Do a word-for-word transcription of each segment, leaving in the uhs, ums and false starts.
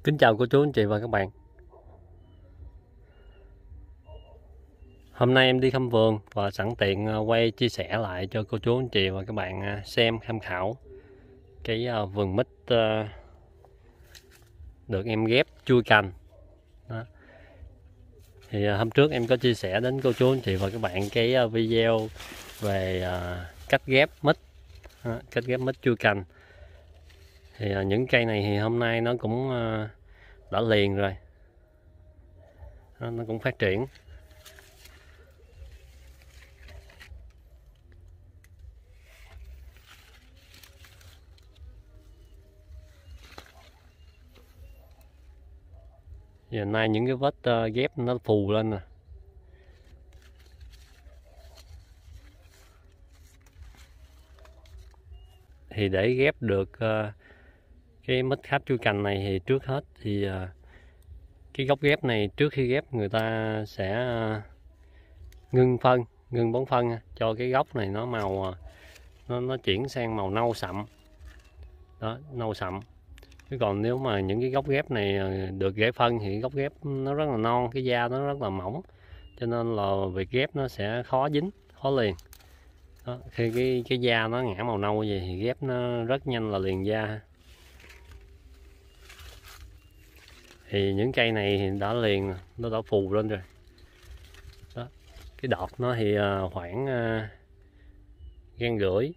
Kính chào cô chú anh chị và các bạn. Hôm nay em đi thăm vườn và sẵn tiện quay chia sẻ lại cho cô chú anh chị và các bạn xem tham khảo cái vườn mít được em ghép chui cành. Đó. Thì hôm trước em có chia sẻ đến cô chú anh chị và các bạn cái video về cách ghép mít, cách ghép mít chui cành. Thì những cây này thì hôm nay nó cũng đã liền rồi, nó cũng phát triển. Giờ nay những cái vết uh, ghép nó phù lên nè. Thì để ghép được uh, cái mít kháp chui cành này thì trước hết thì uh, cái gốc ghép này trước khi ghép người ta sẽ uh, ngưng phân, ngưng bón phân cho cái gốc này nó màu uh, nó nó chuyển sang màu nâu sậm. Đó, nâu sậm. Chứ còn nếu mà những cái gốc ghép này được ghép phân thì gốc ghép nó rất là non, cái da nó rất là mỏng, cho nên là việc ghép nó sẽ khó dính, khó liền. Đó, khi cái cái da nó ngã màu nâu vậy thì ghép nó rất nhanh là liền da. Thì những cây này thì đã liền, nó đã phù lên rồi. Đó, cái đọt nó thì khoảng gan rưỡi.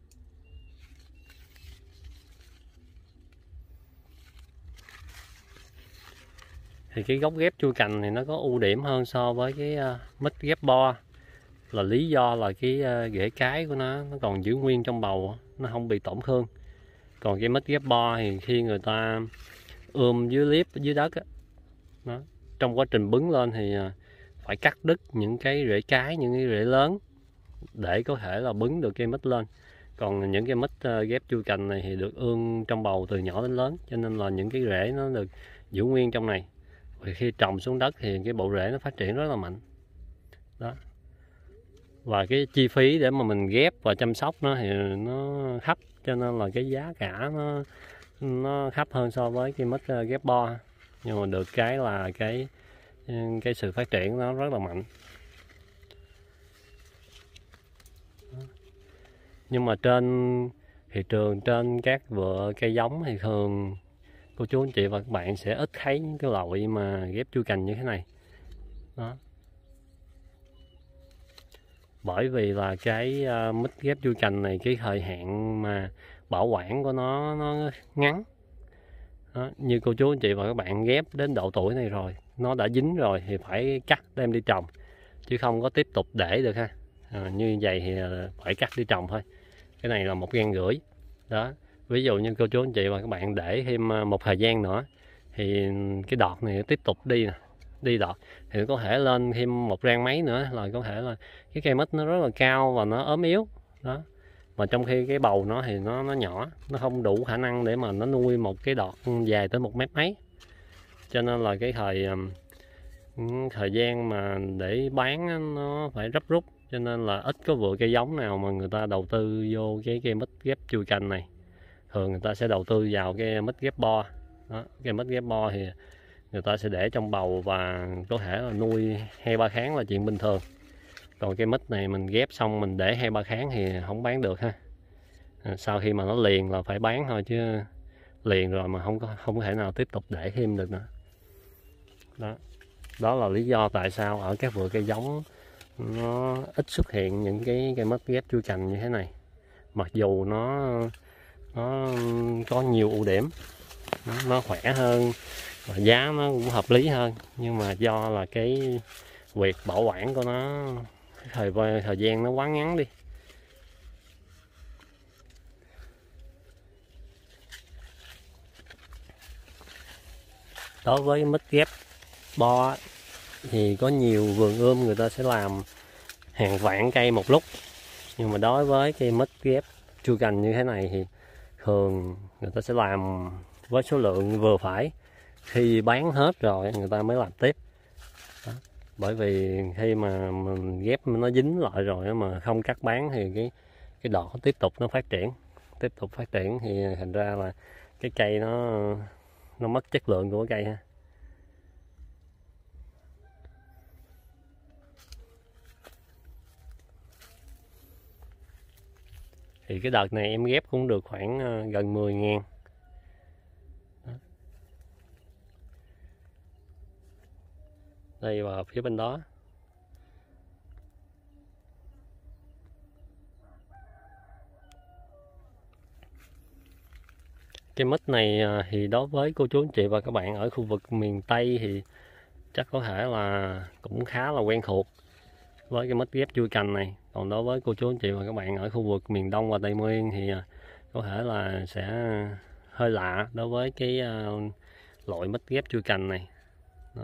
Thì cái gốc ghép chui cành thì nó có ưu điểm hơn so với cái uh, mít ghép bo, là lý do là cái uh, rễ cái của nó nó còn giữ nguyên trong bầu, nó không bị tổn thương. Còn cái mít ghép bo thì khi người ta ươm dưới liếp dưới đất á, đó, trong quá trình bứng lên thì uh, phải cắt đứt những cái rễ cái, những cái rễ lớn để có thể là bứng được cây mít lên. Còn những cái mít uh, ghép chui cành này thì được ươm trong bầu từ nhỏ đến lớn, cho nên là những cái rễ nó được giữ nguyên trong này. Và khi trồng xuống đất thì cái bộ rễ nó phát triển rất là mạnh. Đó. Và cái chi phí để mà mình ghép và chăm sóc nó thì nó thấp, cho nên là cái giá cả nó nó thấp hơn so với cái mít ghép bo. Nhưng mà được cái là cái cái sự phát triển nó rất là mạnh. Nhưng mà trên thị trường, trên các vựa cây giống thì thường cô chú anh chị và các bạn sẽ ít thấy những cái loại mà ghép chui cành như thế này. Đó. Bởi vì là cái uh, mít ghép chui cành này cái thời hạn mà bảo quản của nó nó ngắn. Đó. Như cô chú anh chị và các bạn ghép đến độ tuổi này rồi, nó đã dính rồi thì phải cắt đem đi trồng, chứ không có tiếp tục để được ha. À, như vậy thì phải cắt đi trồng thôi. Cái này là một gan rưỡi. Đó. Ví dụ như cô chú anh chị và các bạn để thêm một thời gian nữa thì cái đọt này tiếp tục đi nè, đi đọt thì có thể lên thêm một rang mấy nữa là có thể là cái cây mít nó rất là cao và nó ốm yếu. Đó. Mà trong khi cái bầu nó thì nó nó nhỏ, nó không đủ khả năng để mà nó nuôi một cái đọt dài tới một mét mấy. Cho nên là cái thời thời gian mà để bán nó phải gấp rút, cho nên là ít có vựa cây giống nào mà người ta đầu tư vô cái cây mít ghép chui cành này. Thường người ta sẽ đầu tư vào cái mít ghép bo. Đó, cái mít ghép bo thì người ta sẽ để trong bầu và có thể là nuôi hai ba tháng là chuyện bình thường. Còn cái mít này mình ghép xong mình để hai ba tháng thì không bán được ha. À, sau khi mà nó liền là phải bán thôi, chứ liền rồi mà không có không có thể nào tiếp tục để thêm được nữa. Đó, đó là lý do tại sao ở các vựa cây giống nó ít xuất hiện những cái cây mít ghép chui cành như thế này. Mặc dù nó nó có nhiều ưu điểm, nó, nó khỏe hơn và giá nó cũng hợp lý hơn, nhưng mà do là cái việc bảo quản của nó thời thời gian nó quá ngắn đi. Đối với mít ghép bo thì có nhiều vườn ươm người ta sẽ làm hàng vạn cây một lúc, nhưng mà đối với cây mít ghép chui cành như thế này thì thường người ta sẽ làm với số lượng vừa phải, khi bán hết rồi người ta mới làm tiếp. Đó. Bởi vì khi mà mình ghép nó dính lại rồi mà không cắt bán thì cái cái đọt tiếp tục nó phát triển, tiếp tục phát triển thì thành ra là cái cây nó nó mất chất lượng của cây ha. Thì cái đợt này em ghép cũng được khoảng gần mười ngàn. Đây và phía bên đó. Cái mít này thì đối với cô chú anh chị và các bạn ở khu vực miền Tây thì chắc có thể là cũng khá là quen thuộc với cái mít ghép chui cành này. Còn đối với cô chú anh chị và các bạn ở khu vực miền Đông và Tây Nguyên thì có thể là sẽ hơi lạ đối với cái loại mít ghép chui cành này. Đó.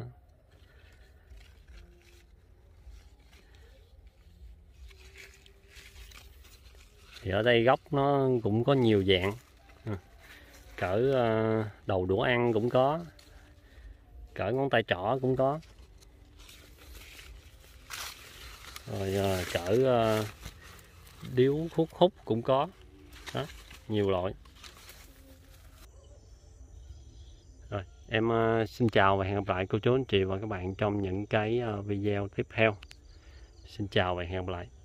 Thì ở đây gốc nó cũng có nhiều dạng, cỡ đầu đũa ăn cũng có, cỡ ngón tay trỏ cũng có, rồi cỡ điếu thuốc hút cũng có. Đó, nhiều loại. Rồi, em xin chào và hẹn gặp lại cô chú anh chị và các bạn trong những cái video tiếp theo. Xin chào và hẹn gặp lại.